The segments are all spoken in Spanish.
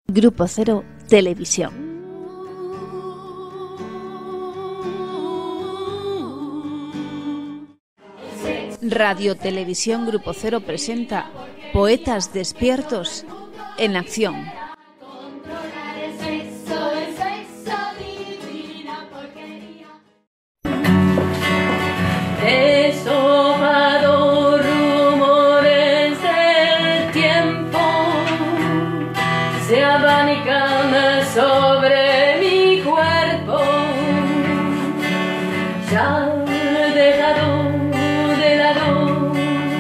Grupo Cero Televisión. Radio Televisión Grupo Cero presenta Poetas Despiertos en Acción. Deshojado rumores del tiempo se abanican sobre mi cuerpo. Ya dejado de lado,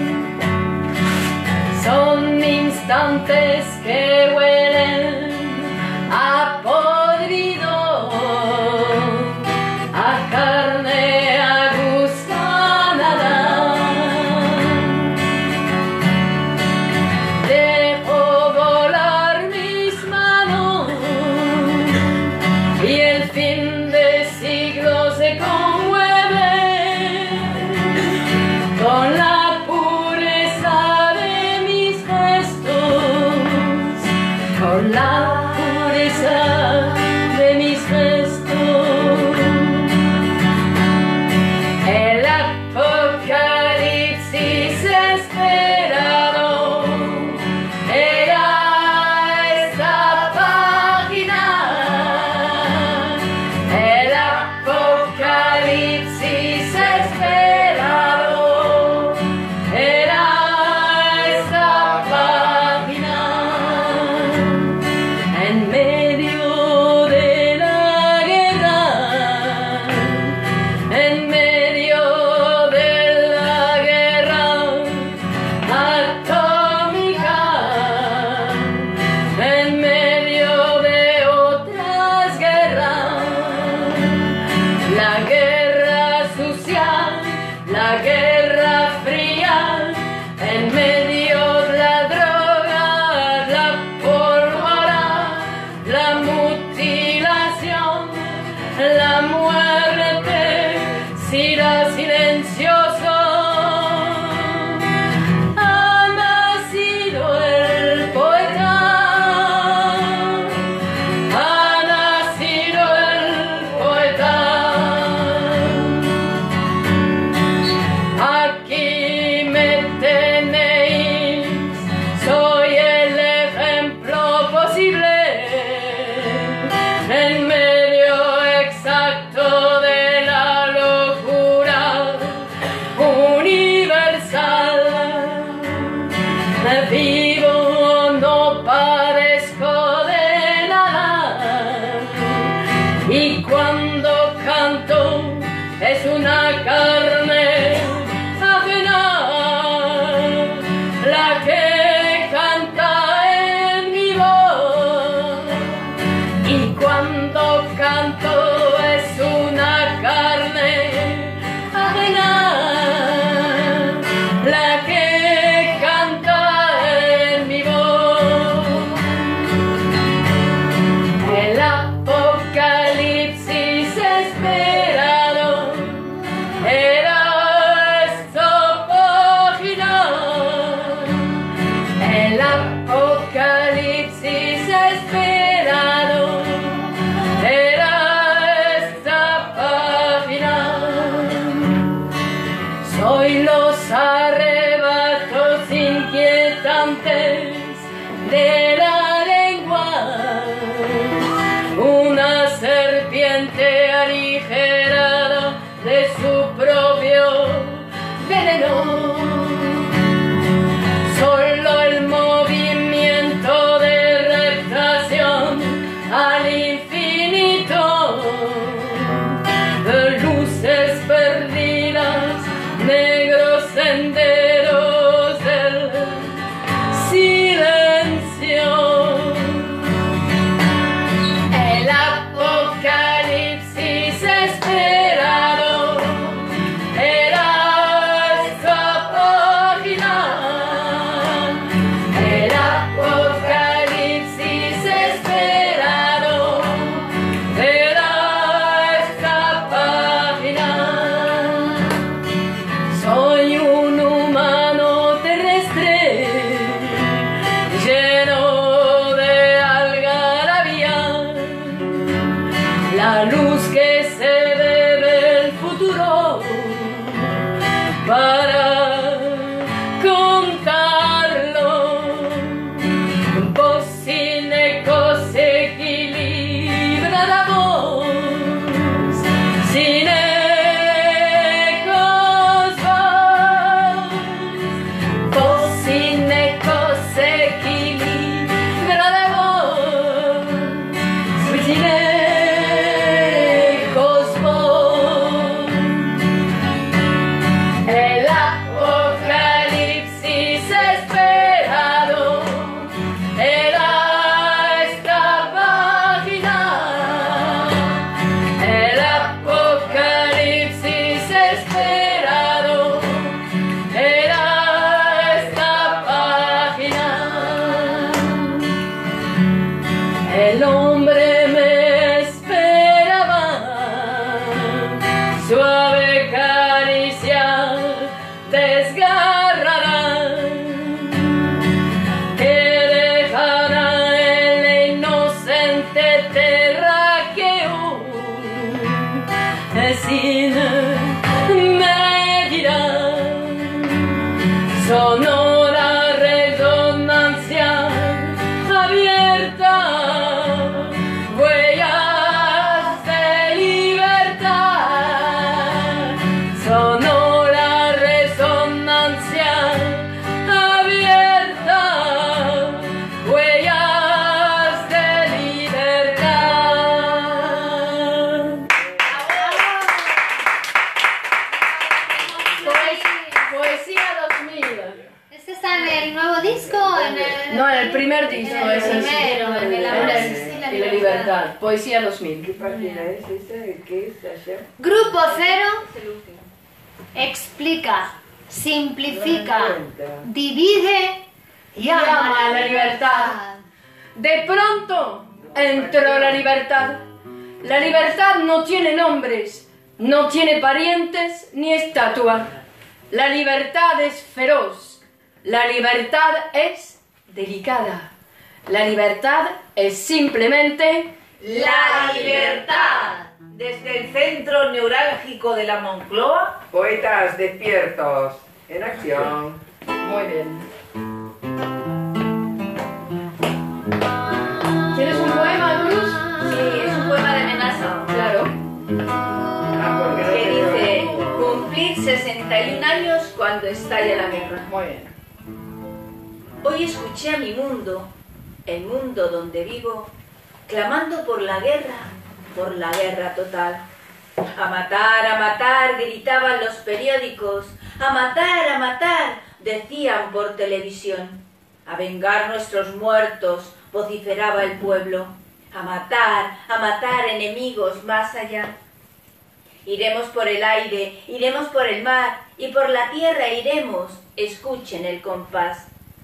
son instantes que huelen a podrido, a carne, a gusanada. Dejo volar mis manos y el fin de siglo se conmueve con la pureza de mis gestos, con la pureza de mis gestos. El apocalipsis esperado era esta página. El apocalipsis esperado era esta página. En medio de la guerra, en medio de la guerra atómica, en medio de otras guerras, la guerra sucia, la guerra fría, en medio de la droga, la pólvora, la mutilación, la muerte, será silencioso. Ha nacido el poeta, ha nacido el poeta. Aquí me tenéis, soy el ejemplo posible, en medio exacto de la locura universal. Vivo, no padezco de nada, y cuando canto es una carne ajena la que canta en mi voz, y cuando canto es una carne ajena la que canta en mi voz. El apocalipsis esperado era esta página. El apocalipsis esperado era esta página. Soy los arrebatos inquietantes de la lengua, una serpiente aligerada de su propio veneno. Solo el movimiento de retracción al infinito, de luces perdidas, negros senderos del silencio. El apocalipsis el hombre me esperaba, suave caricia desgarrará, que dejará el inocente terráqueo sin medida, sonora resonancia abierta, huellas de libertad, sonora resonancia abierta, huellas de libertad. Poesía 2000. ¿Este está en el nuevo disco o en el...? No, en el primer disco, en el es así. primero, en el amor Y la libertad. Poesía 2000. ¿Qué página es esa? ¿Qué es allá? Grupo Cero explica, simplifica, divide y ama a la libertad. De pronto entró la libertad. La libertad no tiene nombres, no tiene parientes ni estatua. La libertad es feroz. La libertad es delicada. La libertad es simplemente La libertad. Desde el centro neurálgico de la Moncloa. Poetas despiertos, en acción. Muy bien. ¿Tienes un poema, Cruz? Sí, es un poema de Menasa. Claro. Porque no Que tengo- dice: cumplir 61 años cuando estalla la guerra. Muy bien. Hoy escuché a mi mundo, el mundo donde vivo, clamando por la guerra total. A matar, gritaban los periódicos. A matar, decían por televisión. A vengar nuestros muertos, vociferaba el pueblo. A matar enemigos más allá. Iremos por el aire, iremos por el mar, y por la tierra iremos, escuchen el compás.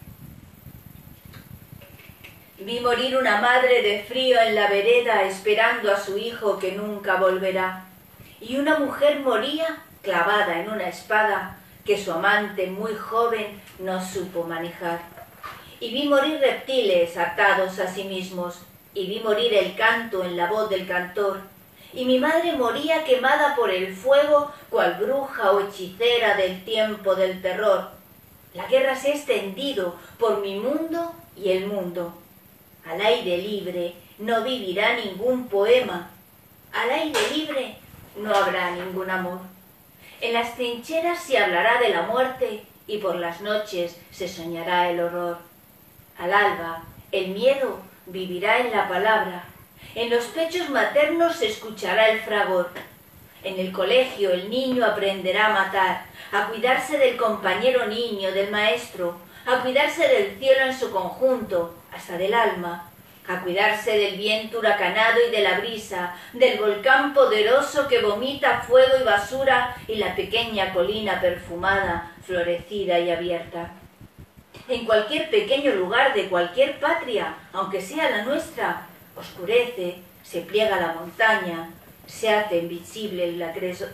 Vi morir una madre de frío en la vereda esperando a su hijo que nunca volverá. Y una mujer moría clavada en una espada que su amante muy joven no supo manejar. Y vi morir reptiles atados a sí mismos, y vi morir el canto en la voz del cantor. Y mi madre moría quemada por el fuego, cual bruja o hechicera del tiempo del terror. La guerra se ha extendido por mi mundo y el mundo. Al aire libre no vivirá ningún poema. Al aire libre no habrá ningún amor. En las trincheras se hablará de la muerte y por las noches se soñará el horror. Al alba, el miedo vivirá en la palabra. En los pechos maternos se escuchará el fragor. En el colegio el niño aprenderá a matar, a cuidarse del compañero niño, del maestro, a cuidarse del cielo en su conjunto, hasta del alma, a cuidarse del viento huracanado y de la brisa, del volcán poderoso que vomita fuego y basura y la pequeña colina perfumada, florecida y abierta. En cualquier pequeño lugar de cualquier patria, aunque sea la nuestra, oscurece, se pliega la montaña, se hace invisible el agresor.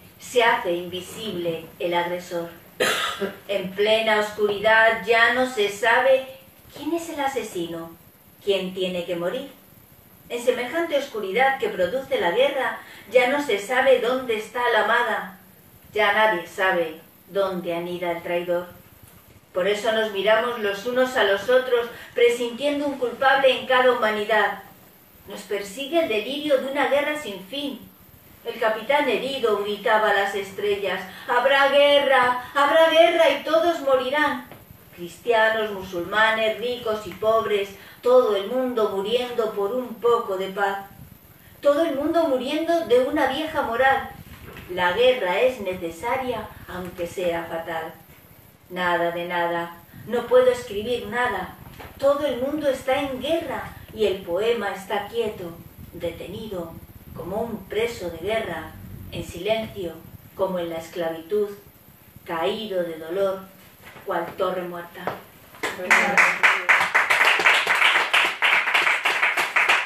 En plena oscuridad ya no se sabe quién es el asesino, quién tiene que morir. En semejante oscuridad que produce la guerra, ya no se sabe dónde está la amada, ya nadie sabe dónde anida el traidor. Por eso nos miramos los unos a los otros, presintiendo un culpable en cada humanidad. Nos persigue el delirio de una guerra sin fin. El capitán herido gritaba a las estrellas: habrá guerra y todos morirán. Cristianos, musulmanes, ricos y pobres, todo el mundo muriendo por un poco de paz. Todo el mundo muriendo de una vieja moral. La guerra es necesaria, aunque sea fatal. Nada de nada, no puedo escribir nada. Todo el mundo está en guerra y el poema está quieto, detenido, como un preso de guerra, en silencio, como en la esclavitud, caído de dolor, cual torre muerta.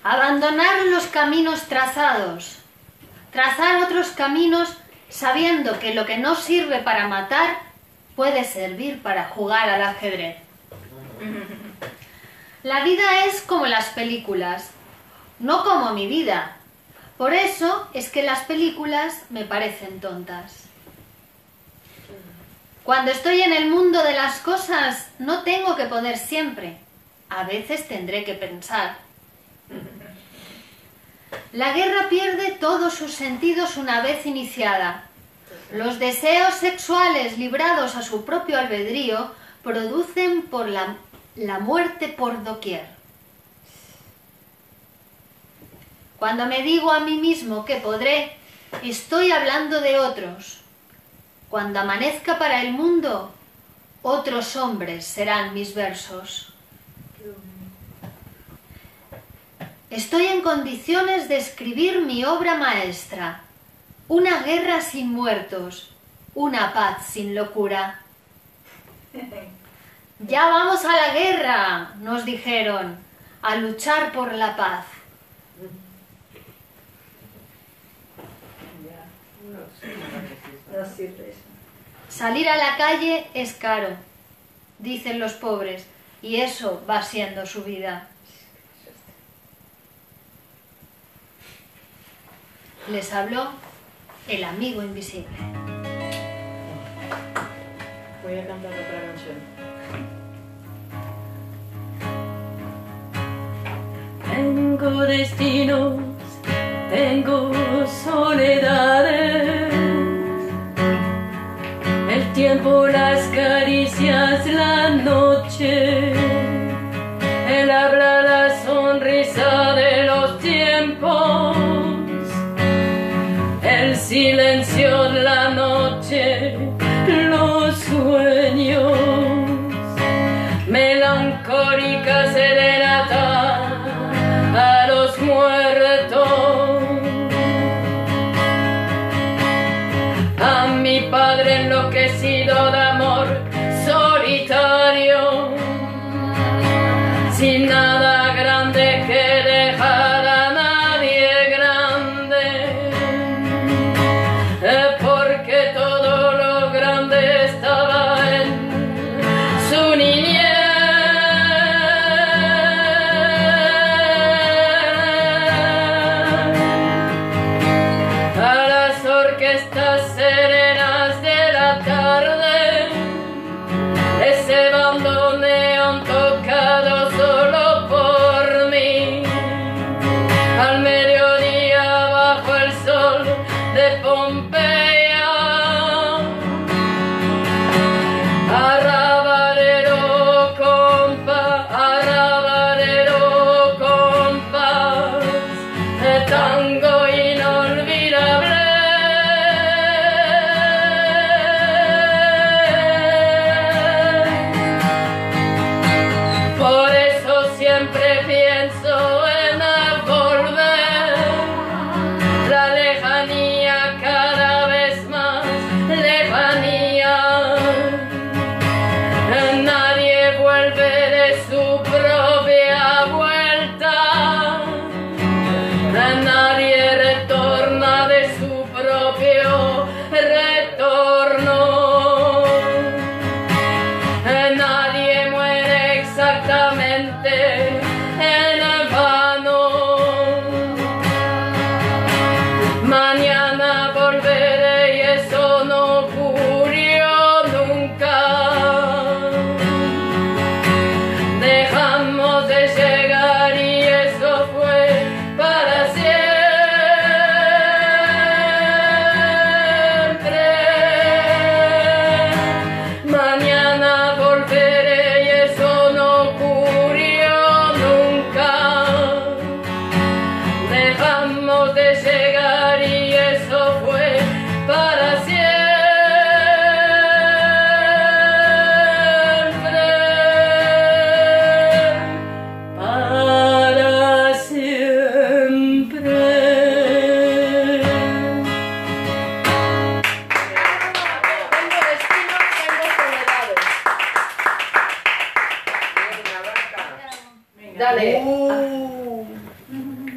Abandonar los caminos trazados. Trazar otros caminos sabiendo que lo que no sirve para matar puede servir para jugar al ajedrez. La vida es como las películas, no como mi vida. Por eso es que las películas me parecen tontas. Cuando estoy en el mundo de las cosas, no tengo que poder siempre. A veces tendré que pensar. La guerra pierde todos sus sentidos una vez iniciada. Los deseos sexuales librados a su propio albedrío producen por la muerte por doquier. Cuando me digo a mí mismo que podré, estoy hablando de otros. Cuando amanezca para el mundo, otros hombres serán mis versos. Estoy en condiciones de escribir mi obra maestra. Una guerra sin muertos, una paz sin locura. Ya vamos a la guerra, nos dijeron, a luchar por la paz. No sirve eso. Salir a la calle es caro, dicen los pobres, y eso va siendo su vida. Les habló el amigo invisible. Voy a cantar otra canción. Tengo destinos, tengo soledades, el tiempo, las caricias, la noche, el habla, la sonrisa de los tiempos, el silencio, la noche, los sueños, melancólica serenata a los muertos. A mi padre enloquecido de amor solitario, sin nada grande que dejar a nadie grande, porque todo lo grande estaba en su niñez. A las orquestas serenas de la tarde, ese bandoneón tocado solo por mí, al mediodía bajo el sol de Pompeya, arrabalero compás, de tango inolvidable. Por eso siempre pienso en volver, la lejanía cada vez más lejanía. Nadie vuelve de su propia vuelta, nadie retorna de su propio retorno. Nadie muere exactamente en vano. Mañana volveré y eso no ocurrió nunca. Dejamos de llegar y eso fue para siempre. Mañana volveré y eso no ocurrió nunca. Dejamos de llegar y eso fue para siempre. Para siempre. Tengo destinos, tengo soledades. Una vaca. Dale.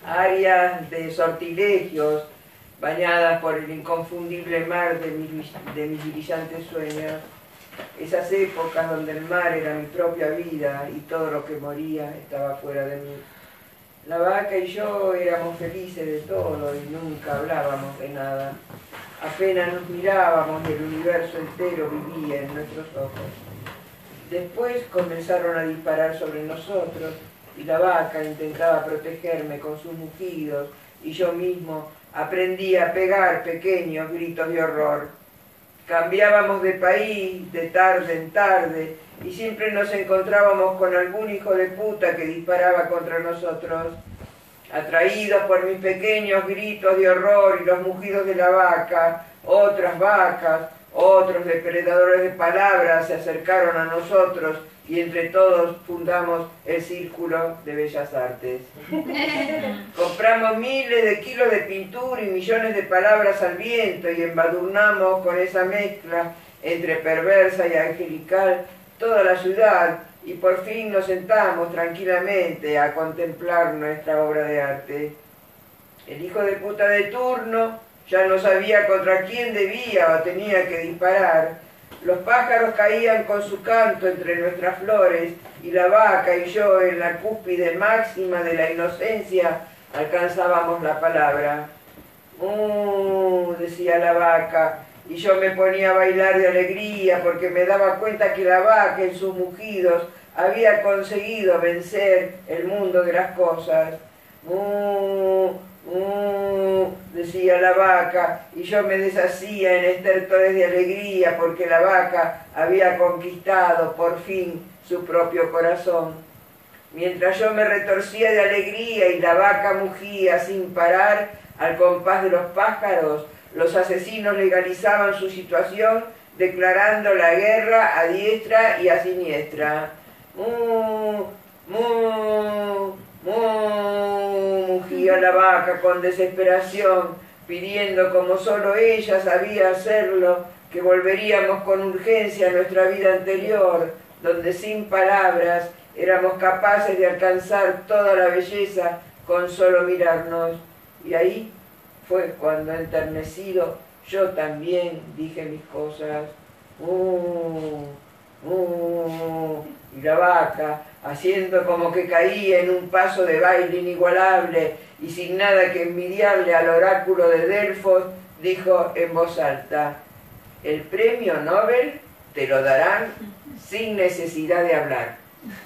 áreas de sortilegios, bañadas por el inconfundible mar de mis brillantes sueños, esas épocas donde el mar era mi propia vida y todo lo que moría estaba fuera de mí. La vaca y yo éramos felices de todo y nunca hablábamos de nada. Apenas nos mirábamos y el universo entero vivía en nuestros ojos. Después comenzaron a disparar sobre nosotros y la vaca intentaba protegerme con sus mugidos y yo mismo aprendí a pegar pequeños gritos de horror. Cambiábamos de país de tarde en tarde y siempre nos encontrábamos con algún hijo de puta que disparaba contra nosotros. Atraídos por mis pequeños gritos de horror y los mugidos de la vaca, otras vacas, otros depredadores de palabras se acercaron a nosotros y entre todos fundamos el Círculo de Bellas Artes. Compramos miles de kilos de pintura y millones de palabras al viento y embadurnamos con esa mezcla entre perversa y angelical toda la ciudad y por fin nos sentamos tranquilamente a contemplar nuestra obra de arte. El hijo de puta de turno ya no sabía contra quién debía o tenía que disparar. Los pájaros caían con su canto entre nuestras flores y la vaca y yo en la cúspide máxima de la inocencia alcanzábamos la palabra. Decía la vaca, y yo me ponía a bailar de alegría porque me daba cuenta que la vaca en sus mugidos había conseguido vencer el mundo de las cosas. Decía la vaca, y yo me deshacía en estertores de alegría porque la vaca había conquistado por fin su propio corazón. Mientras yo me retorcía de alegría y la vaca mugía sin parar al compás de los pájaros, los asesinos legalizaban su situación declarando la guerra a diestra y a siniestra. Mugía la vaca con desesperación, pidiendo como solo ella sabía hacerlo, que volveríamos con urgencia a nuestra vida anterior, donde sin palabras éramos capaces de alcanzar toda la belleza con solo mirarnos. Y ahí fue cuando, enternecido, yo también dije mis cosas. Y la vaca, haciendo como que caía en un paso de baile inigualable y sin nada que envidiarle al oráculo de Delfos, dijo en voz alta: el premio Nobel te lo darán sin necesidad de hablar.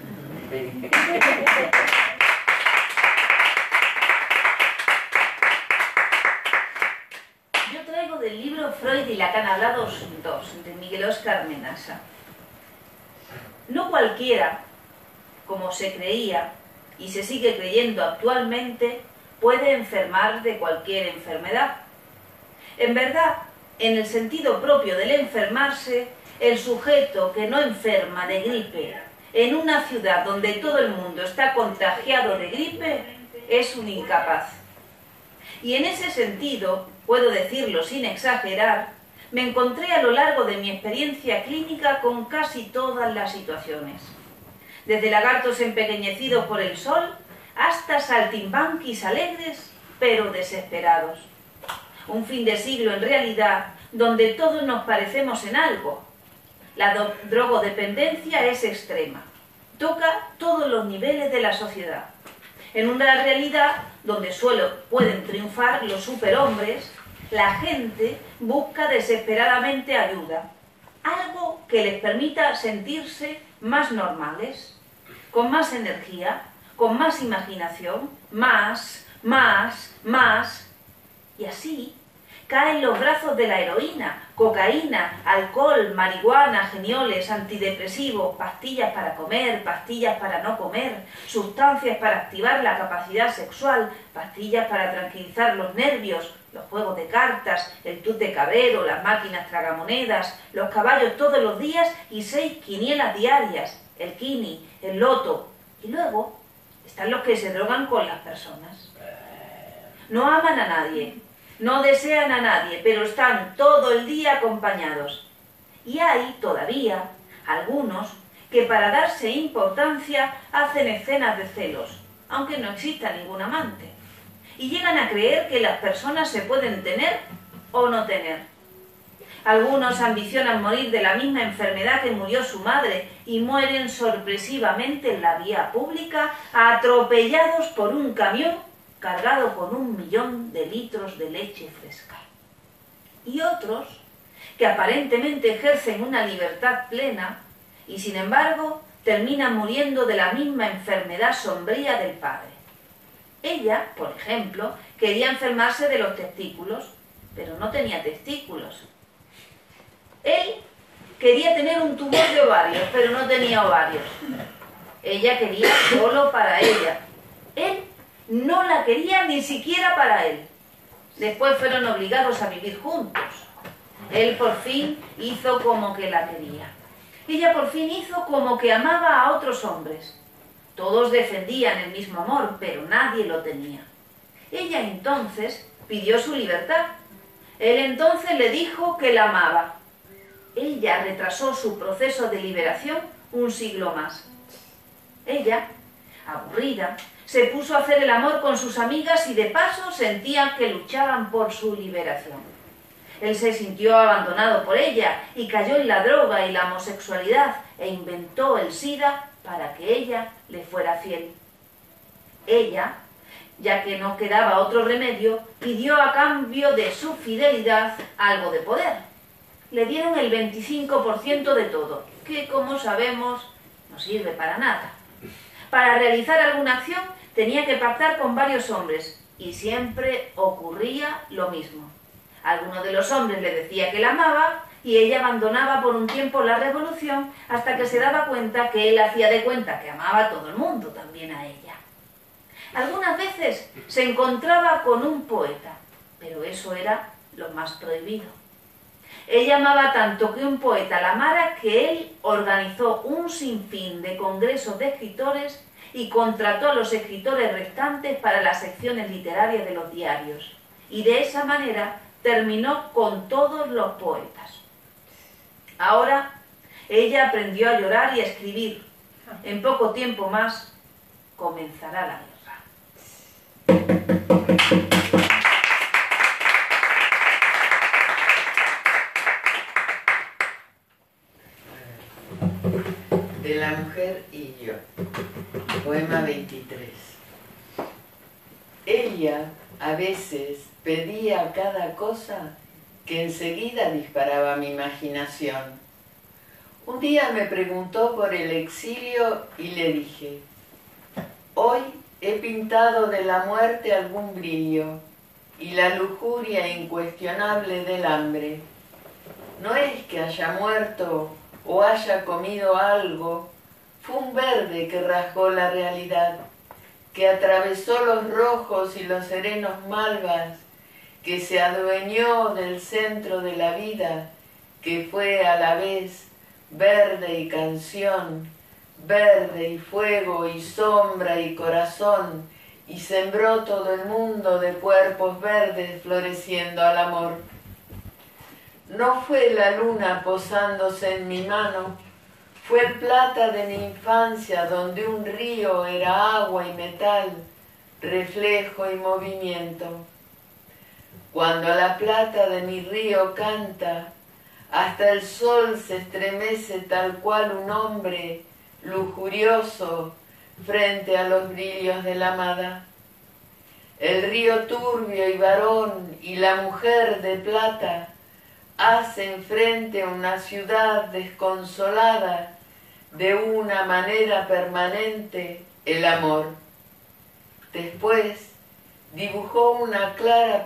Yo traigo del libro Freud y Lacan hablados 2, de Miguel Óscar Menasa. No cualquiera, como se creía y se sigue creyendo actualmente, puede enfermar de cualquier enfermedad. En verdad, en el sentido propio del enfermarse, el sujeto que no enferma de gripe en una ciudad donde todo el mundo está contagiado de gripe es un incapaz. Y en ese sentido, puedo decirlo sin exagerar, me encontré a lo largo de mi experiencia clínica con casi todas las situaciones. Desde lagartos empequeñecidos por el sol hasta saltimbanquis alegres pero desesperados. Un fin de siglo en realidad donde todos nos parecemos en algo. La drogodependencia es extrema. Toca todos los niveles de la sociedad. En una realidad donde solo pueden triunfar los superhombres, la gente busca desesperadamente ayuda, algo que les permita sentirse más normales, con más energía, con más imaginación, más, y así caen los brazos de la heroína, cocaína, alcohol, marihuana, genioles, antidepresivos, pastillas para comer, pastillas para no comer, sustancias para activar la capacidad sexual, pastillas para tranquilizar los nervios, los juegos de cartas, el tut de cabrero, las máquinas tragamonedas, los caballos todos los días y 6 quinielas diarias, el quini, el loto. Y luego están los que se drogan con las personas. No aman a nadie, no desean a nadie, pero están todo el día acompañados. Y hay todavía algunos que para darse importancia hacen escenas de celos, aunque no exista ningún amante. y llegan a creer que las personas se pueden tener o no tener. Algunos ambicionan morir de la misma enfermedad que murió su madre y mueren sorpresivamente en la vía pública, atropellados por un camión cargado con 1 millón de litros de leche fresca. Y otros, que aparentemente ejercen una libertad plena y sin embargo terminan muriendo de la misma enfermedad sombría del padre. Ella, por ejemplo, quería enfermarse de los testículos, pero no tenía testículos. Él quería tener un tumor de ovarios, pero no tenía ovarios. Ella quería solo para ella. Él no la quería ni siquiera para él. Después fueron obligados a vivir juntos. Él por fin hizo como que la quería. Ella por fin hizo como que amaba a otros hombres. Todos defendían el mismo amor, pero nadie lo tenía. Ella entonces pidió su libertad. Él entonces le dijo que la amaba. Ella retrasó su proceso de liberación 1 siglo más. Ella, aburrida, se puso a hacer el amor con sus amigas y de paso sentía que luchaban por su liberación. Él se sintió abandonado por ella y cayó en la droga y la homosexualidad e inventó el SIDA para que ella le fuera fiel. Ella, ya que no quedaba otro remedio, pidió a cambio de su fidelidad algo de poder. Le dieron el 25% de todo, que como sabemos no sirve para nada. Para realizar alguna acción tenía que pactar con varios hombres y siempre ocurría lo mismo. Alguno de los hombres le decía que la amaba y ella abandonaba por un tiempo la revolución hasta que se daba cuenta que él hacía de cuenta que amaba a todo el mundo, también a ella. Algunas veces se encontraba con un poeta, pero eso era lo más prohibido. Ella amaba tanto que un poeta la amara que él organizó un sinfín de congresos de escritores y contrató a los escritores restantes para las secciones literarias de los diarios. Y de esa manera terminó con todos los poetas. Ahora ella aprendió a llorar y a escribir. En poco tiempo más comenzará la guerra. De la mujer y yo. Poema 23. Ella a veces pedía cada cosa que enseguida disparaba mi imaginación. Un día me preguntó por el exilio y le dije: hoy he pintado de la muerte algún brillo y la lujuria incuestionable del hambre. No es que haya muerto o haya comido algo, fue un verde que rasgó la realidad, que atravesó los rojos y los serenos malvas, que se adueñó del centro de la vida, que fue a la vez verde y canción, verde y fuego y sombra y corazón, y sembró todo el mundo de cuerpos verdes floreciendo al amor. No fue la luna posándose en mi mano, fue el plata de mi infancia donde un río era agua y metal, reflejo y movimiento. Cuando la plata de mi río canta, hasta el sol se estremece tal cual un hombre lujurioso frente a los brillos de la amada. El río turbio y varón y la mujer de plata hacen frente a una ciudad desconsolada de una manera permanente el amor. Después dibujo una clara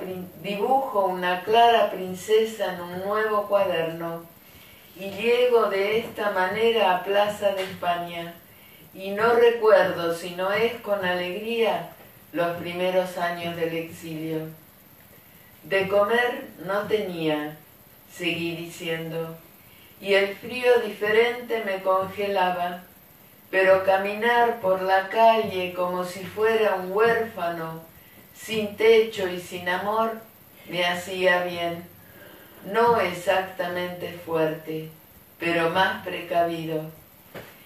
princesa en un nuevo cuaderno y llego de esta manera a Plaza de España y no recuerdo si no es con alegría los primeros años del exilio. De comer no tenía, seguí diciendo, y el frío diferente me congelaba, pero caminar por la calle como si fuera un huérfano, sin techo y sin amor, me hacía bien. No exactamente fuerte, pero más precavido.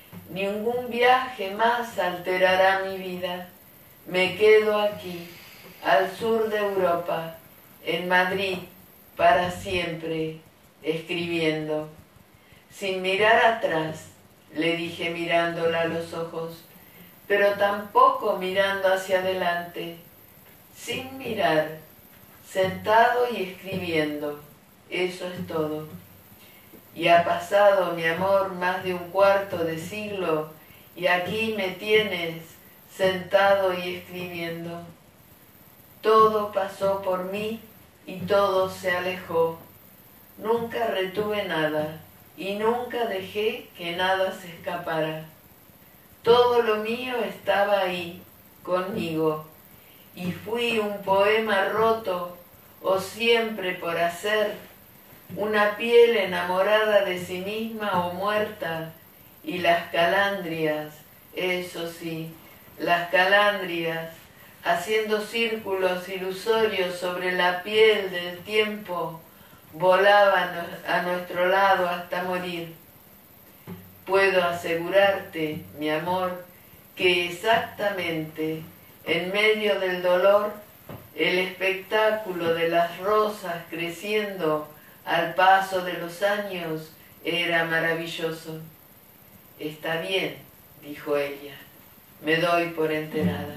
Ningún viaje más alterará mi vida. Me quedo aquí, al sur de Europa, en Madrid, para siempre, escribiendo. Sin mirar atrás, le dije mirándola a los ojos, pero tampoco mirando hacia adelante, sin mirar, sentado y escribiendo, eso es todo. Y ha pasado, mi amor, más de un cuarto de siglo, y aquí me tienes, sentado y escribiendo. Todo pasó por mí y todo se alejó. Nunca retuve nada y nunca dejé que nada se escapara. Todo lo mío estaba ahí, conmigo, y fui un poema roto o siempre por hacer, una piel enamorada de sí misma o muerta, y las calandrias, eso sí, las calandrias, haciendo círculos ilusorios sobre la piel del tiempo, volaban a nuestro lado hasta morir. Puedo asegurarte, mi amor, que exactamente en medio del dolor, el espectáculo de las rosas creciendo al paso de los años era maravilloso. Está bien, dijo ella, me doy por enterada.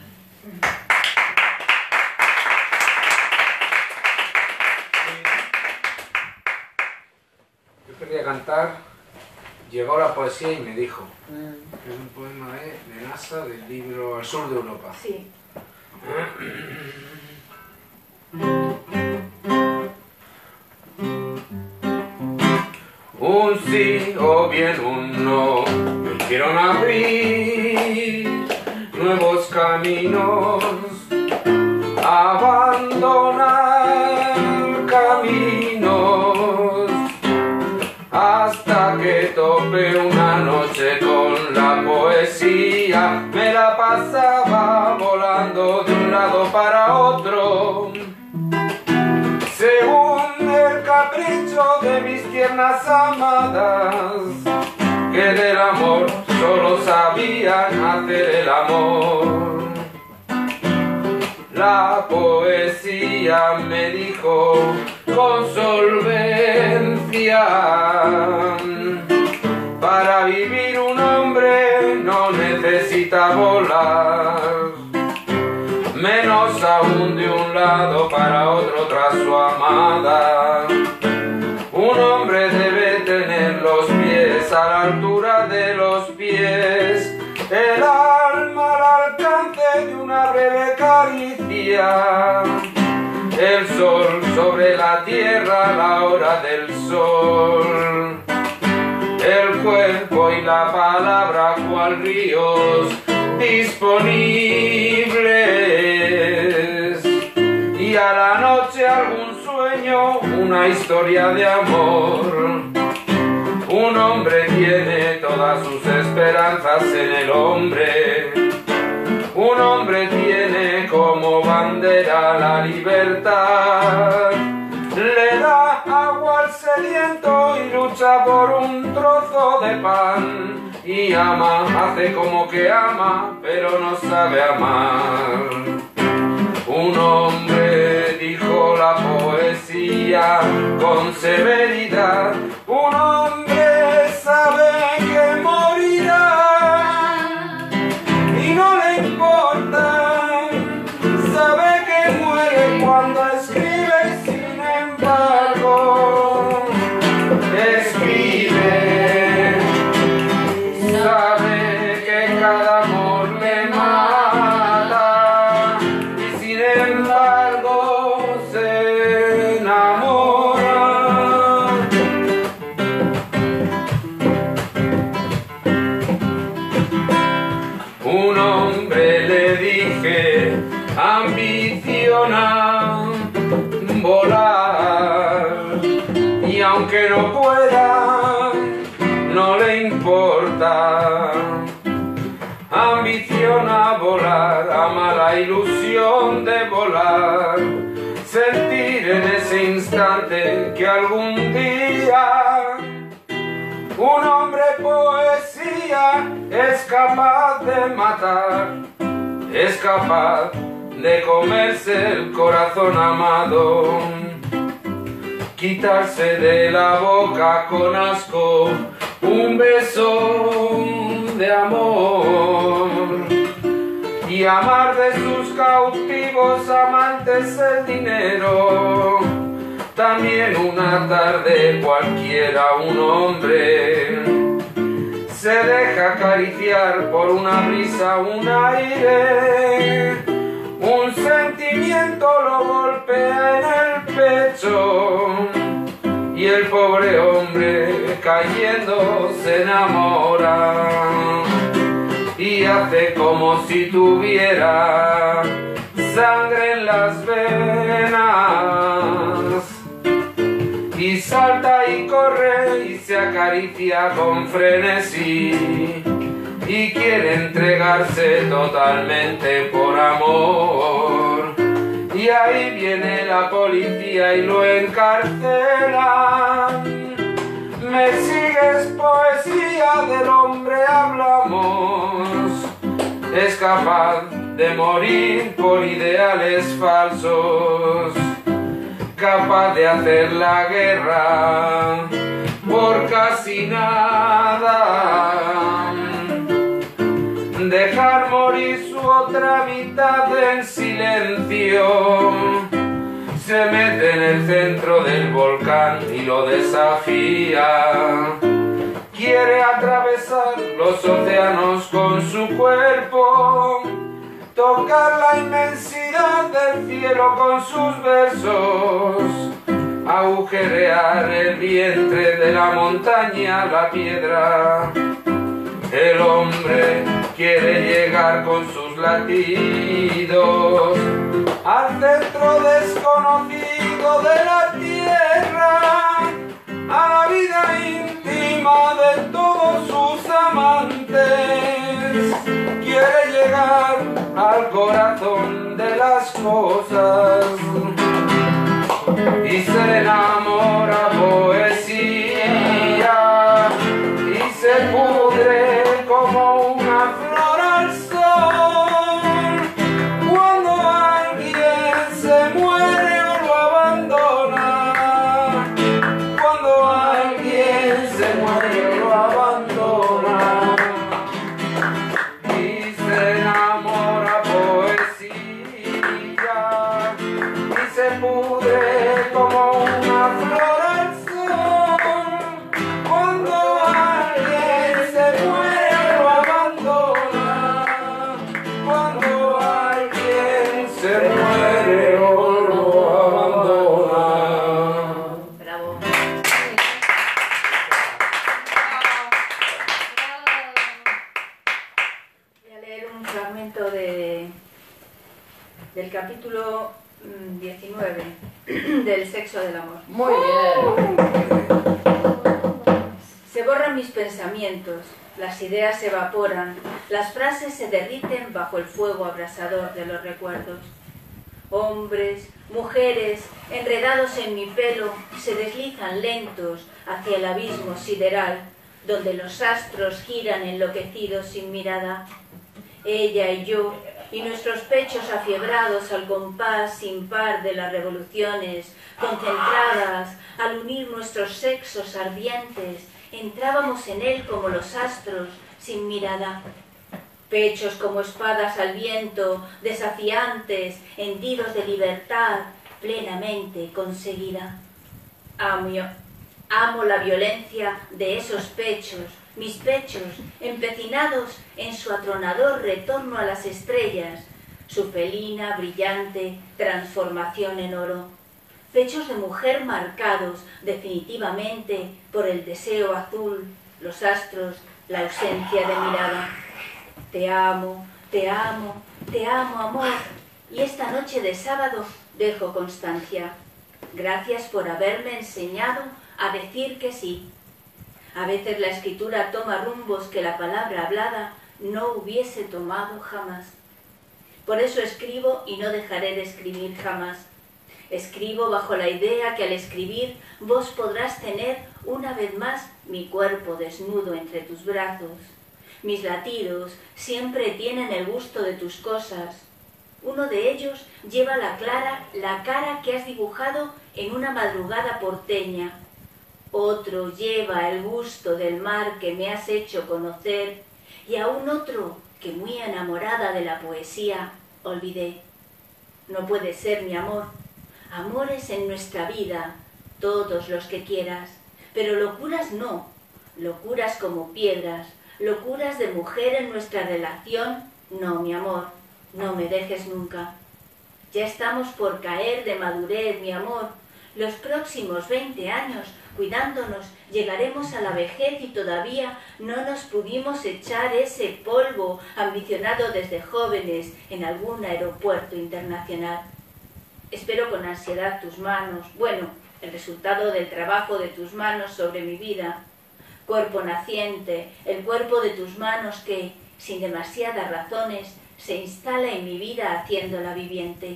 Yo quería cantar, llegó la poesía y me dijo. Es un poema de Nasa del libro Al sur de Europa. Sí. Un sí o bien un no me hicieron abrir nuevos caminos, abandonar caminos, hasta que topé una noche con la poesía. Me la pasaba volando de un lado para otro, según el capricho de mis tiernas amadas, que del amor solo sabían hacer el amor. La poesía me dijo con solvencia: para vivir un hombre no necesita volar, menos aún de un lado para otro tras su amada. Un hombre debe tener los pies a la altura de los pies, el alma al alcance de una breve caricia, el sol sobre la tierra a la hora del sol, el cuerpo y la palabra cual ríos disponibles, y a la noche algún sueño, una historia de amor. Un hombre tiene todas sus esperanzas en el hombre. Un hombre tiene como bandera la libertad. Le da agua al sediento y lucha por un trozo de pan. Y ama, hace como que ama, pero no sabe amar. Un hombre, dijo la poesía con severidad, un hombre sabe que morirá y no le importa, sabe que muere cuando escribe y sin embargo escribe, sabe que cada amor le mata y sin embargo se enamora. Un hombre, le dije, ambiciona volar, y aunque no pueda, no le importa. Ambiciona volar, ama la ilusión de volar, sentir en ese instante que algún día un hombre poesía es capaz de matar, es capaz de comerse el corazón amado, quitarse de la boca con asco un beso de amor y amar de sus cautivos amantes el dinero. También una tarde cualquiera un hombre se deja acariciar por una brisa, un aire, un sentimiento lo golpea en el pecho y el pobre hombre cayendo se enamora y hace como si tuviera sangre en las venas y salta y corre y se acaricia con frenesí y quiere entregarse totalmente por amor. Y ahí viene la policía y lo encarcelan. Me sigues, poesía del hombre hablamos. Es capaz de morir por ideales falsos, capaz de hacer la guerra por casi nada, dejar morir su otra mitad en silencio, se mete en el centro del volcán y lo desafía, quiere atravesar los océanos con su cuerpo, tocar la inmensidad del cielo con sus versos, agujerear el vientre de la montaña, la piedra. El hombre quiere llegar con sus latidos al centro desconocido de la tierra, a la vida íntima de todos sus amantes. Quiere llegar al corazón de las cosas y se enamora poesía y se pudre como una flor al sol. Cuando alguien se muere o lo abandona, cuando alguien se muere o lo abandona, y se enamora poesía y se pudre como una flor al sol. Cuando alguien se muere o lo abandona, cuando alguien se muere o lo abandona. Bravo. Voy a leer un fragmento del capítulo 19 del sexo del amor. Muy bien. Se borran mis pensamientos, las ideas se evaporan, las frases se derriten bajo el fuego abrasador de los recuerdos. Hombres, mujeres, enredados en mi pelo, se deslizan lentos hacia el abismo sideral, donde los astros giran enloquecidos sin mirada. Ella y yo, y nuestros pechos afiebrados al compás sin par de las revoluciones, concentradas al unir nuestros sexos ardientes, entrábamos en él como los astros, sin mirada. Pechos como espadas al viento, desafiantes, hendidos de libertad, plenamente conseguida. Amo la violencia de esos pechos, mis pechos, empecinados en su atronador retorno a las estrellas, su felina, brillante transformación en oro. Pechos de mujer marcados definitivamente por el deseo azul, los astros, la ausencia de mirada. Te amo, te amo, te amo, amor. Y esta noche de sábado dejo constancia. Gracias por haberme enseñado a decir que sí. A veces la escritura toma rumbos que la palabra hablada no hubiese tomado jamás. Por eso escribo y no dejaré de escribir jamás. Escribo bajo la idea que al escribir vos podrás tener una vez más mi cuerpo desnudo entre tus brazos. Mis latidos siempre tienen el gusto de tus cosas. Uno de ellos lleva la cara que has dibujado en una madrugada porteña. Otro lleva el gusto del mar que me has hecho conocer, y aún otro que, muy enamorada de la poesía, olvidé. No puede ser, mi amor. Amores en nuestra vida, todos los que quieras, pero locuras no, locuras como piedras, locuras de mujer en nuestra relación, no, mi amor, no me dejes nunca. Ya estamos por caer de madurez, mi amor. Los próximos 20 años, cuidándonos, llegaremos a la vejez y todavía no nos pudimos echar ese polvo ambicionado desde jóvenes en algún aeropuerto internacional. Espero con ansiedad tus manos, bueno, el resultado del trabajo de tus manos sobre mi vida. Cuerpo naciente, el cuerpo de tus manos que, sin demasiadas razones, se instala en mi vida haciéndola viviente.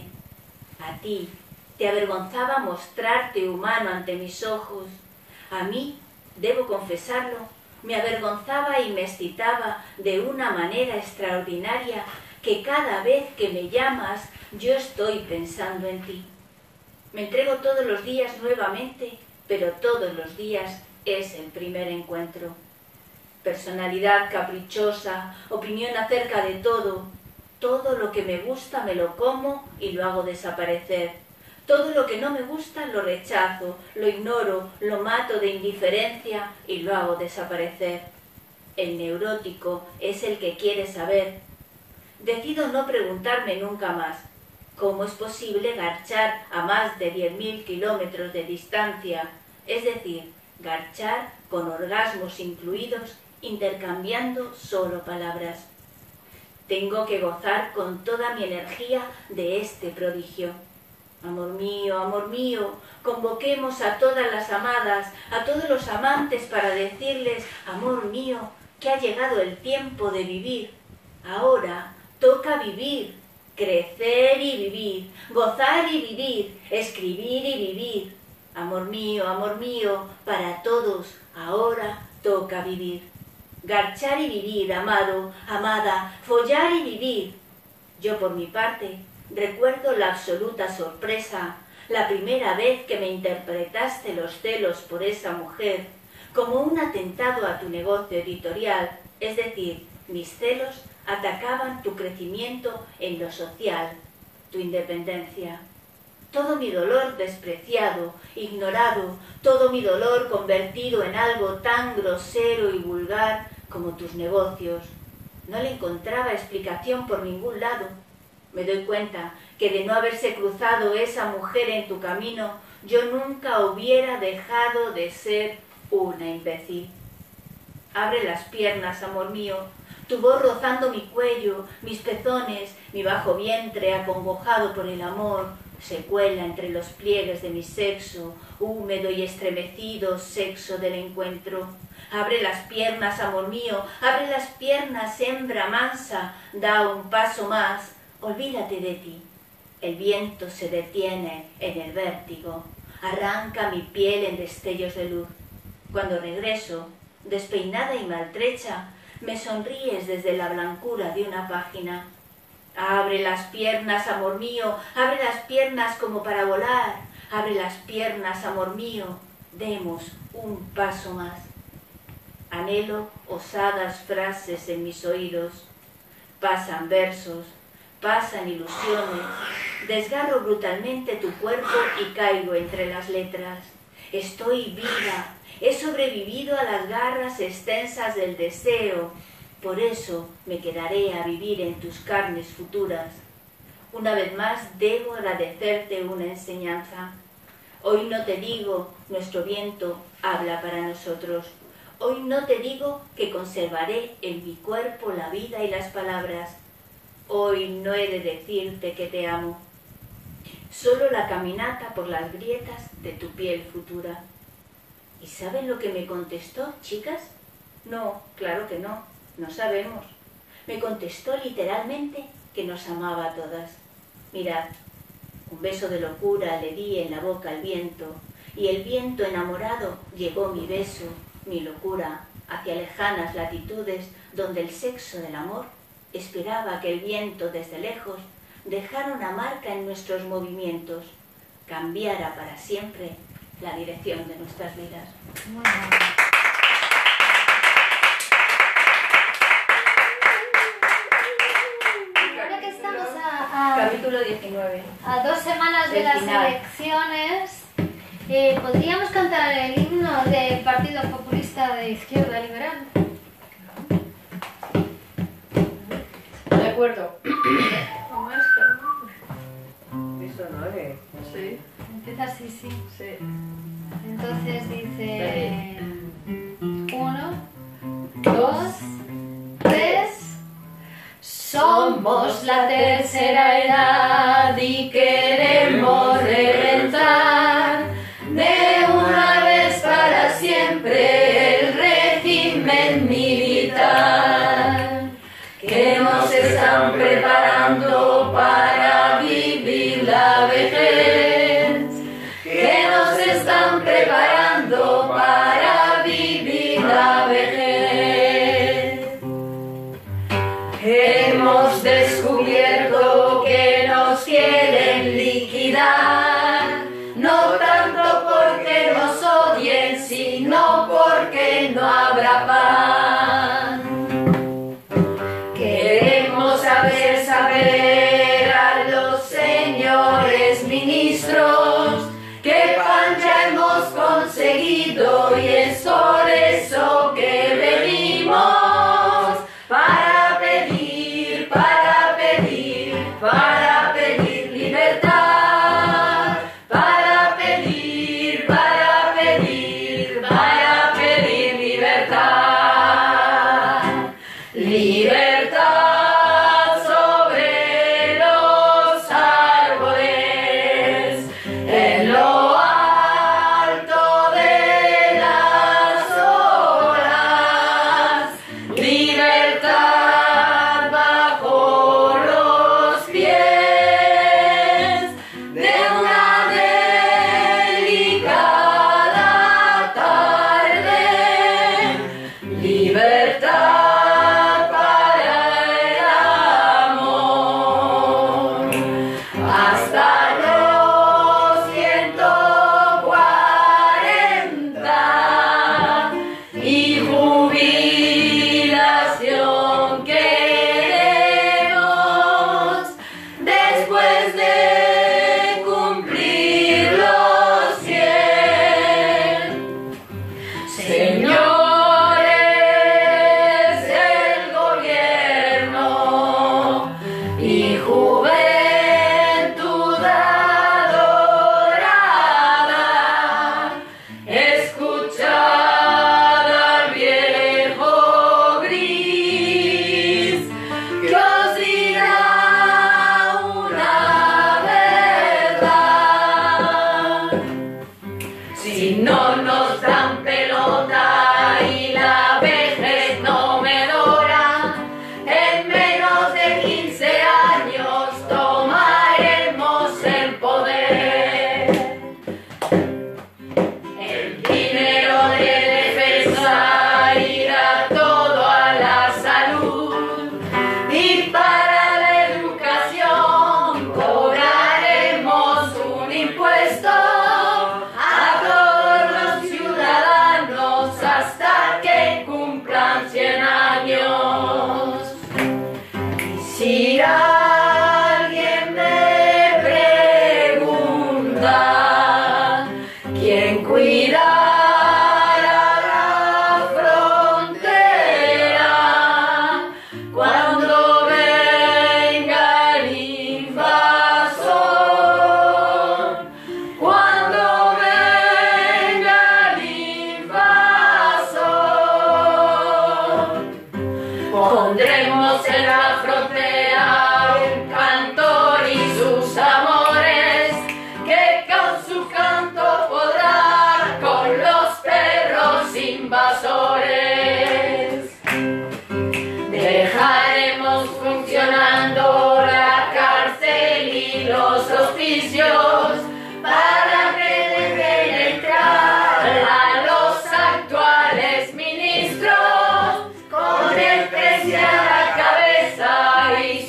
A ti te avergonzaba mostrarte humano ante mis ojos. A mí, debo confesarlo, me avergonzaba y me excitaba de una manera extraordinaria que cada vez que me llamas yo estoy pensando en ti. Me entrego todos los días nuevamente, pero todos los días es el primer encuentro. Personalidad caprichosa, opinión acerca de todo. Todo lo que me gusta me lo como y lo hago desaparecer. Todo lo que no me gusta lo rechazo, lo ignoro, lo mato de indiferencia y lo hago desaparecer. El neurótico es el que quiere saber. Decido no preguntarme nunca más cómo es posible garchar a más de 10.000 kilómetros de distancia, es decir, garchar con orgasmos incluidos, intercambiando solo palabras. Tengo que gozar con toda mi energía de este prodigio. Amor mío, convoquemos a todas las amadas, a todos los amantes para decirles, amor mío, que ha llegado el tiempo de vivir. Ahora toca vivir, crecer y vivir, gozar y vivir, escribir y vivir. Amor mío, para todos, ahora toca vivir. Garchar y vivir, amado, amada, follar y vivir. Yo por mi parte recuerdo la absoluta sorpresa, la primera vez que me interpretaste los celos por esa mujer como un atentado a tu negocio editorial, es decir, mis celos atacaban tu crecimiento en lo social, tu independencia. Todo mi dolor despreciado, ignorado, todo mi dolor convertido en algo tan grosero y vulgar como tus negocios. No le encontraba explicación por ningún lado. Me doy cuenta que de no haberse cruzado esa mujer en tu camino, yo nunca hubiera dejado de ser una imbécil. Abre las piernas, amor mío, tu voz rozando mi cuello, mis pezones, mi bajo vientre acongojado por el amor, se cuela entre los pliegues de mi sexo, húmedo y estremecido sexo del encuentro. Abre las piernas, amor mío, abre las piernas, hembra mansa, da un paso más, olvídate de ti. El viento se detiene en el vértigo, arranca mi piel en destellos de luz. Cuando regreso, despeinada y maltrecha, me sonríes desde la blancura de una página. Abre las piernas, amor mío, abre las piernas como para volar. Abre las piernas, amor mío, demos un paso más. Anhelo osadas frases en mis oídos. Pasan versos, pasan ilusiones. Desgarro brutalmente tu cuerpo y caigo entre las letras. Estoy viva, he sobrevivido a las garras extensas del deseo. Por eso me quedaré a vivir en tus carnes futuras. Una vez más debo agradecerte una enseñanza. Hoy no te digo, nuestro viento habla para nosotros. Hoy no te digo que conservaré en mi cuerpo la vida y las palabras. Hoy no he de decirte que te amo. Solo la caminata por las grietas de tu piel futura. ¿Y saben lo que me contestó, chicas? No, claro que no, no sabemos. Me contestó literalmente que nos amaba a todas. Mirad, un beso de locura le di en la boca al viento, y el viento enamorado llevó mi beso, mi locura, hacia lejanas latitudes donde el sexo del amor esperaba que el viento desde lejos dejara una marca en nuestros movimientos, cambiara para siempre la dirección de nuestras vidas. Ahora que estamos Capítulo 19. a 2 semanas de las elecciones, ¿podríamos cantar el himno del Partido Populista de Izquierda Liberal? De acuerdo. ¿Cómo es? Eso no es. Sí. Empieza así, sí. Sí. Entonces dice 1, 2, 3. Somos la tercera edad y queremos reventar de una vez para siempre el régimen militar que nos están preparando para vivir la vejez, que nos están preparando para vivir la vejez. Hemos descubierto que nos quieren liquidar, no tanto porque nos odien, sino porque no habrá pan. Queremos saber a los señores ministros que pan ya hemos conseguido y es por eso que venimos para pedir libertad, para pedir libertad, libertad sobre los árboles, en lo alto de las olas, libertad bajo los pies de una delicada tarde, libertad para el amor, hasta los 140 y jubilación queremos después de cumplir los 100. Señores del gobierno y juventud adorada, escuchad al viejo gris que os dirá una verdad. Si no nos dan pelota y la vejez no me dora, en menos de 15 años tomaremos el poder. El dinero de defensa irá todo a la salud y para la educación cobraremos un impuesto a todos los ciudadanos hasta que cumplan 100 años. Y si alguien me pregunta quién cuidará la frontera cuando venga el invasor, cuando venga el invasor, pondremos en la frontera un cantor y sus amores que con su canto podrá con los perros invasores. Dejaremos funcionando la cárcel y los hospicios para que dejen entrar a los actuales ministros con el precio a la cabeza y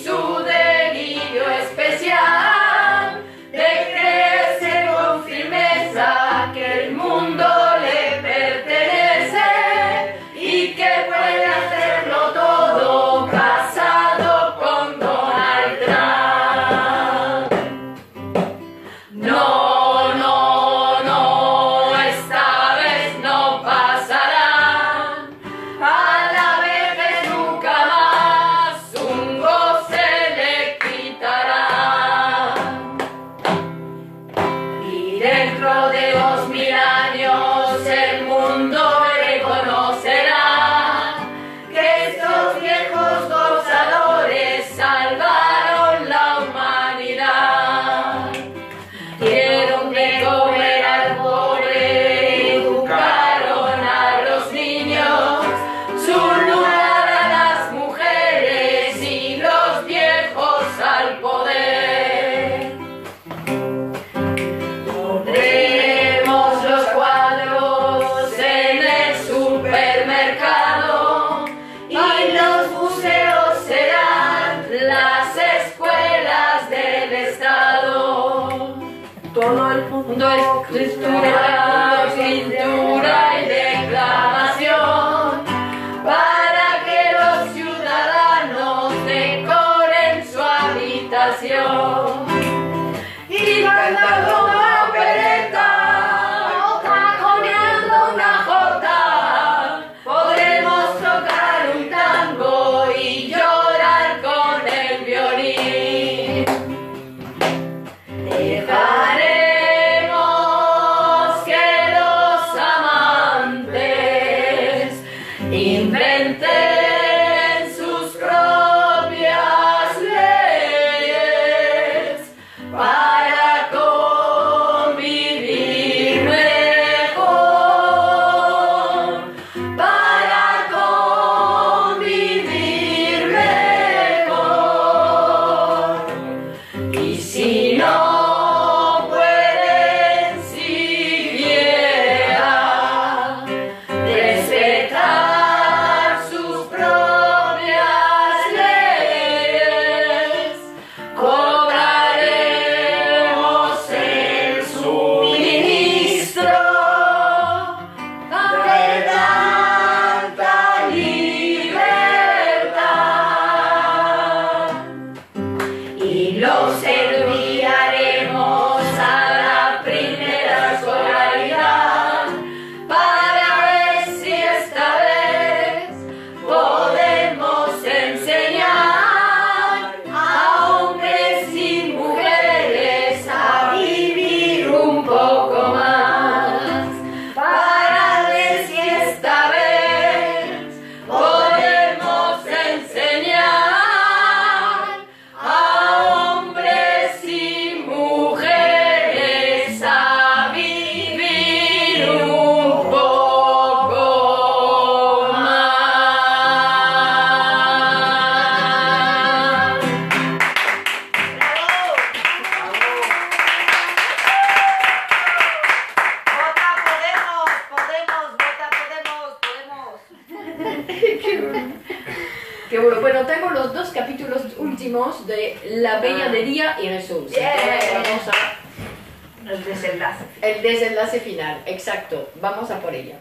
mundo escritura, pintura y declamación, para que los ciudadanos decoren su habitación. Y cantando una opereta, cajoneando una jota, podremos tocar un tango y llorar con el violín. Dejaremos que los amantes inventen sus propias leyes para convivir mejor, para convivir mejor. Y si no pueden siquiera respetar sus propias leyes, cobraremos el suministro de tanta libertad y los enviaremos a la primera escolaridad para ver si esta vez podemos enseñar a hombres y mujeres a vivir un poco más, para ver si esta vez podemos enseñar a hombres y mujeres a vivir un poco más. Qué bueno. Bueno, tengo los dos capítulos últimos de La Bella de Día y Jesús. Entonces, vamos a El desenlace. el desenlace final, exacto. Vamos a por ella.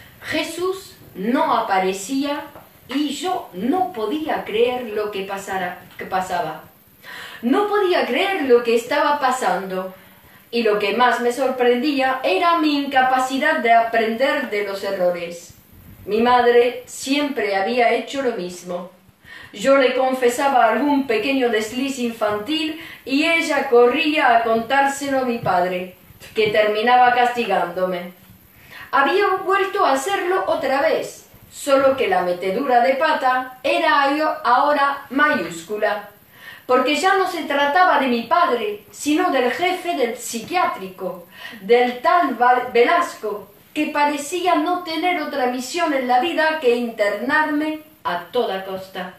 Jesús no aparecía y yo no podía creer lo que pasaba. No podía creer lo que estaba pasando. Y lo que más me sorprendía era mi incapacidad de aprender de los errores. Mi madre siempre había hecho lo mismo. Yo le confesaba algún pequeño desliz infantil y ella corría a contárselo a mi padre, que terminaba castigándome. Había vuelto a hacerlo otra vez, solo que la metedura de pata era ahora mayúscula, porque ya no se trataba de mi padre, sino del jefe del psiquiátrico, del tal Velasco, que parecía no tener otra misión en la vida que internarme a toda costa.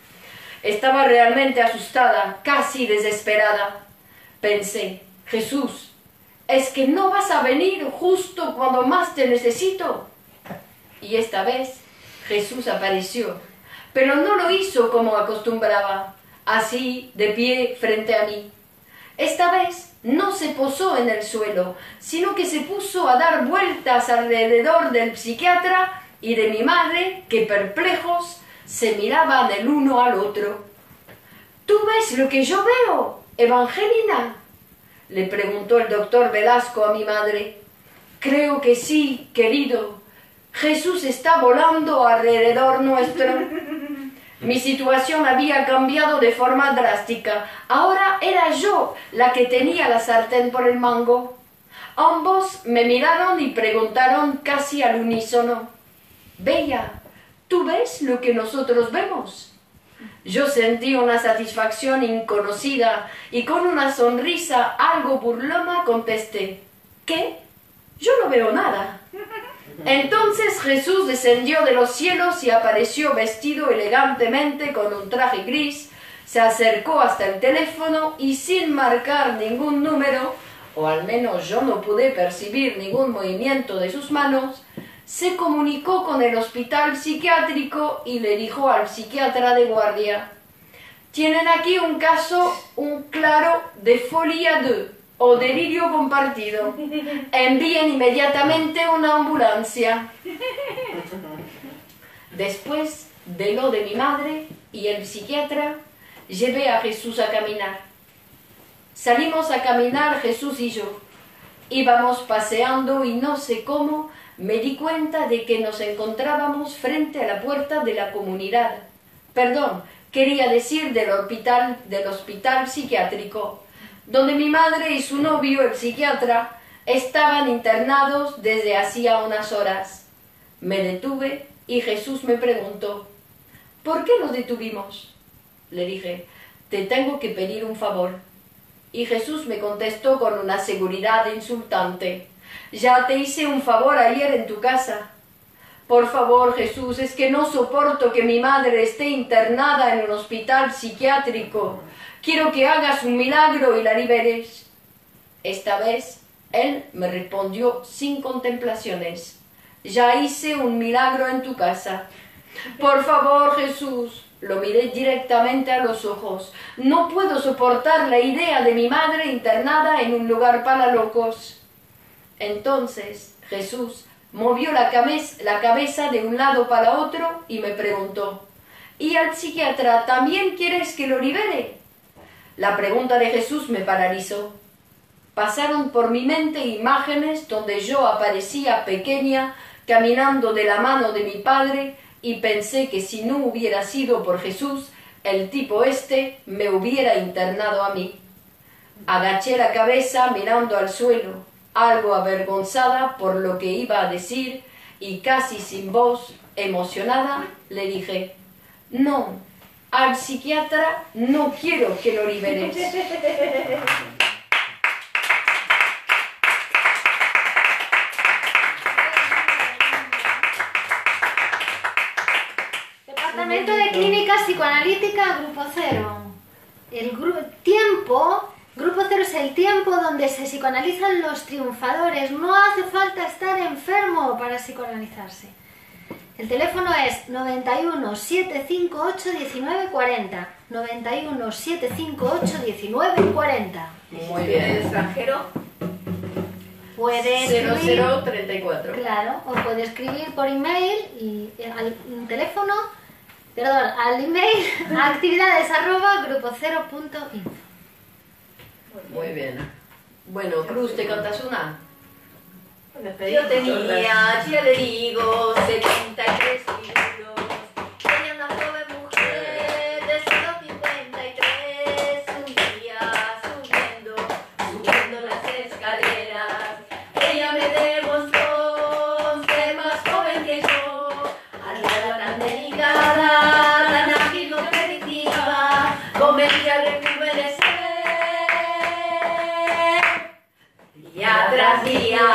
Estaba realmente asustada, casi desesperada. Pensé, Jesús, ¿es que no vas a venir justo cuando más te necesito? Y esta vez Jesús apareció, pero no lo hizo como acostumbraba, así de pie frente a mí. Esta vez no se posó en el suelo, sino que se puso a dar vueltas alrededor del psiquiatra y de mi madre, que perplejos se miraban el uno al otro. ¿Tú ves lo que yo veo, Evangelina?, le preguntó el doctor Velasco a mi madre. Creo que sí, querido. Jesús está volando alrededor nuestro. Mi situación había cambiado de forma drástica. Ahora era yo la que tenía la sartén por el mango. Ambos me miraron y preguntaron casi al unísono. Bella, ¿tú ves lo que nosotros vemos? Yo sentí una satisfacción inconocida y con una sonrisa algo burlona contesté. ¿Qué? Yo no veo nada. Entonces Jesús descendió de los cielos y apareció vestido elegantemente con un traje gris, se acercó hasta el teléfono y sin marcar ningún número, o al menos yo no pude percibir ningún movimiento de sus manos, se comunicó con el hospital psiquiátrico y le dijo al psiquiatra de guardia: tienen aquí un caso, un claro de folie 2, o delirio compartido. Envíen inmediatamente una ambulancia. Después de lo de mi madre y el psiquiatra, llevé a Jesús a caminar. Salimos a caminar Jesús y yo. Íbamos paseando y no sé cómo me di cuenta de que nos encontrábamos frente a la puerta de la comunidad. Perdón, quería decir del hospital psiquiátrico, donde mi madre y su novio, el psiquiatra, estaban internados desde hacía unas horas. Me detuve y Jesús me preguntó, ¿por qué nos detuvimos? Le dije, te tengo que pedir un favor. Y Jesús me contestó con una seguridad insultante, ya te hice un favor ayer en tu casa. Por favor, Jesús, es que no soporto que mi madre esté internada en un hospital psiquiátrico. Quiero que hagas un milagro y la liberes. Esta vez, él me respondió sin contemplaciones. Ya hice un milagro en tu casa. Por favor, Jesús. Lo miré directamente a los ojos. No puedo soportar la idea de mi madre internada en un lugar para locos. Entonces Jesús movió la cabeza de un lado para otro y me preguntó, ¿y al psiquiatra también quieres que lo libere? La pregunta de Jesús me paralizó. Pasaron por mi mente imágenes donde yo aparecía pequeña caminando de la mano de mi padre y pensé que si no hubiera sido por Jesús, el tipo este me hubiera internado a mí. Agaché la cabeza mirando al suelo, algo avergonzada por lo que iba a decir, y casi sin voz, emocionada, le dije, no, al psiquiatra no quiero que lo liberes. Departamento de Clínica Psicoanalítica, Grupo Cero. El Grupo Cero es el tiempo donde se psicoanalizan los triunfadores. No hace falta estar enfermo para psicoanalizarse. El teléfono es 91 758 1940. 91 758 1940. Muy bien. ¿El extranjero? Puede escribir, 0034. claro, o puede escribir por email y al teléfono, perdón, al email actividades@grupocero.info. Muy bien. Bueno, Cruz, ¿te cantas una? Yo tenía, ya le digo, 73 kilos. Tenía una joven mujer de 153. Un día subiendo las escaleras, ella me demostró ser más joven que yo. Arriba tan delicada, tan ágil, competitiva, comenzó a rejuvenecer. Día tras día.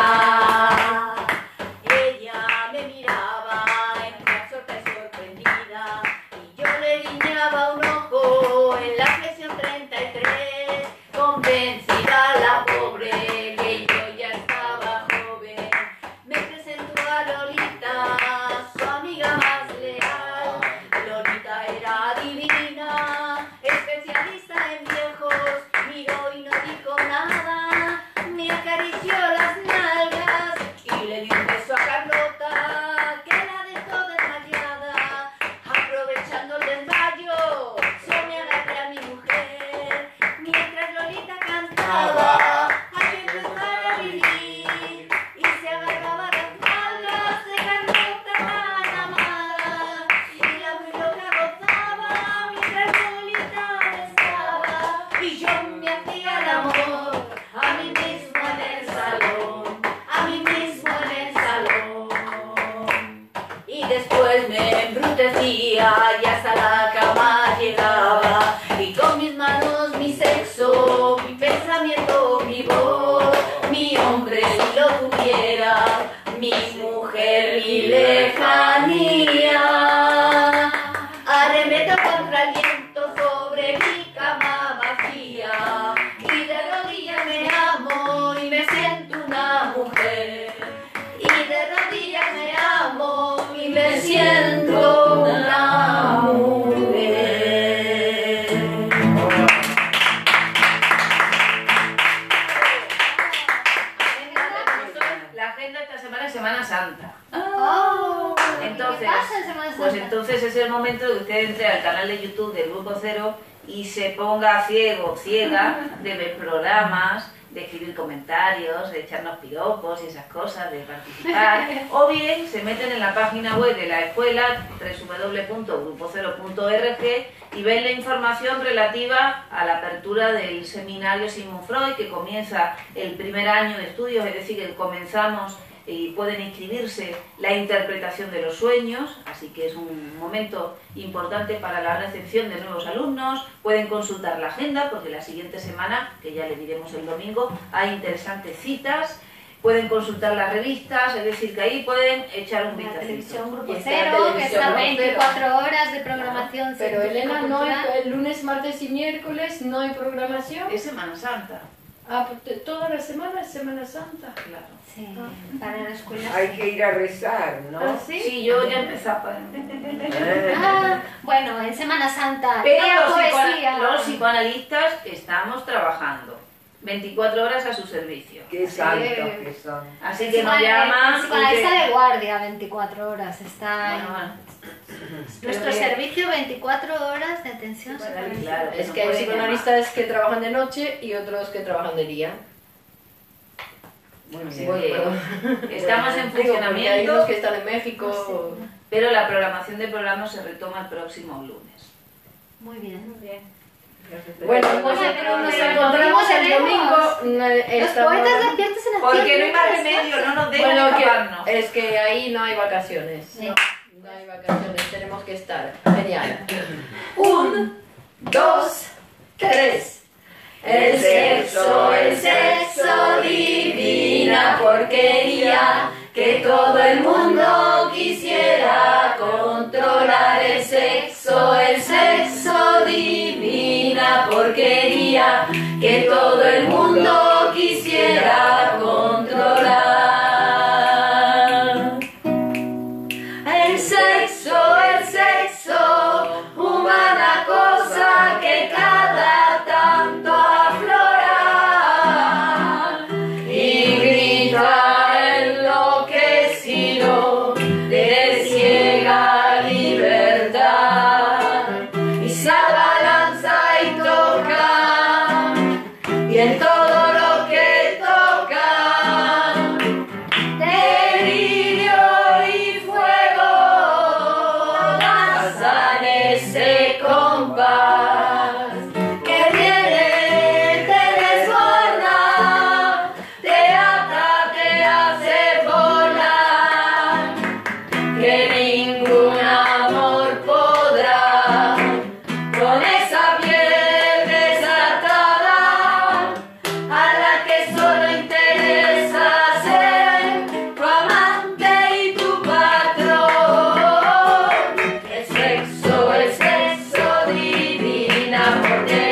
canal de YouTube del Grupo Cero y se ponga ciego, ciega, de ver programas, de escribir comentarios, de echarnos piropos y esas cosas, de participar, o bien se meten en la página web de la escuela www.grupocero.org y ven la información relativa a la apertura del seminario Sigmund Freud, que comienza el primer año de estudios, es decir, que comenzamos y pueden inscribirse la interpretación de los sueños, así que es un momento importante para la recepción de nuevos alumnos. Pueden consultar la agenda porque la siguiente semana, que ya le diremos el domingo, hay interesantes citas. Pueden consultar las revistas, es decir, que ahí pueden echar un vistazo. La televisión Grupo Cero, que está 24 horas de programación. Pero Elena, no hay, el lunes, martes y miércoles no hay programación. Es Semana Santa. Ah, toda la semana es Semana Santa. Claro. Sí, para la escuela. Hay que ir a rezar, ¿no? ¿Ah, sí? Sí, yo ya empezaba. Bueno, en Semana Santa. Pero lea los poesía. psicoanalistas estamos trabajando 24 horas a su servicio. Qué santos que son. Así que nos llaman. Con la lista de guardia 24 horas. Está en Bueno. nuestro servicio 24 horas de atención psicológica. Claro, Es que hay psicoanalistas que trabajan de noche y otros que trabajan de día. Muy Así bien. que estamos en Digo, porque hay funcionamiento, unos que están en México. pero la programación de programas se retoma el próximo lunes. Muy bien. Muy bien. Bueno, Bueno, pues pero nos el encontramos el domingo domingo. Los poetas despiertos en el Porque no hay más remedio, no nos dejan Bueno, escaparnos. es que ahí no hay vacaciones. Sí. No hay vacaciones, tenemos que estar. Genial. 1, 2, 3. El sexo, divina porquería, que todo el mundo quisiera controlar. El sexo, divina porquería, que todo el mundo quisiera controlar. El sexo, humana cosa que cada tanto aflora y grita enloquecido de ciega libertad y se abalanza y toca y en todo lo que toca delirio y fuego danzan ese compás que viene, te desborda, te ata, te hace volar, que ningún amor podrá con esa piel desatada a la que solo interesa ser tu amante y tu patrón. El sexo, divina porquería.